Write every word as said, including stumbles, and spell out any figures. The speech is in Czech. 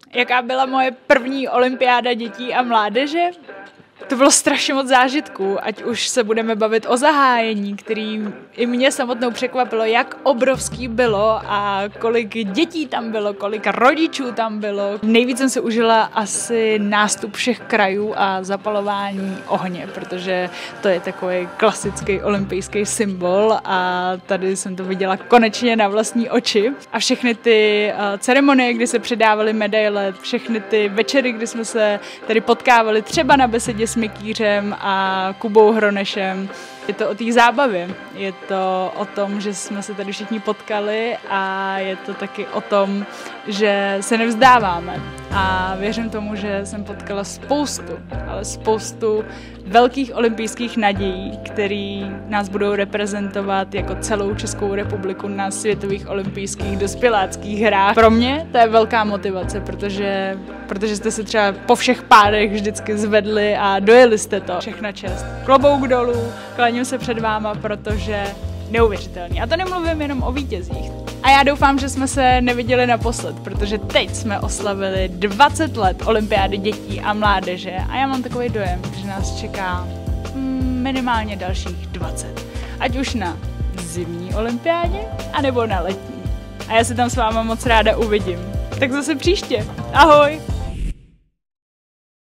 Jaká byla moje první olympiáda dětí a mládeže? To bylo strašně moc zážitků, ať už se budeme bavit o zahájení, který i mě samotnou překvapilo, jak obrovský bylo a kolik dětí tam bylo, kolik rodičů tam bylo. Nejvíc jsem si užila asi nástup všech krajů a zapalování ohně, protože to je takový klasický olympijský symbol a tady jsem to viděla konečně na vlastní oči. A všechny ty ceremonie, kdy se předávaly medaile, všechny ty večery, kdy jsme se tady potkávali třeba na besedě s Mikýřem a Kubou Hronešem. Je to o té zábavě, je to o tom, že jsme se tady všichni potkali a je to taky o tom, že se nevzdáváme. A věřím tomu, že jsem potkala spoustu, ale spoustu velkých olympijských nadějí, který nás budou reprezentovat jako celou Českou republiku na světových olympijských dospěláckých hrách. Pro mě to je velká motivace, protože, protože jste se třeba po všech pádech vždycky zvedli a dojeli jste to. Všechna čest. Klobouk dolů, klaním se před váma, protože neuvěřitelný. A to nemluvím jenom o vítězích. A já doufám, že jsme se neviděli naposled, protože teď jsme oslavili dvacet let olympiády dětí a mládeže a já mám takový dojem, že nás čeká minimálně dalších dvacet. Ať už na zimní olympiádě, anebo na letní. A já se tam s váma moc ráda uvidím. Tak zase příště. Ahoj!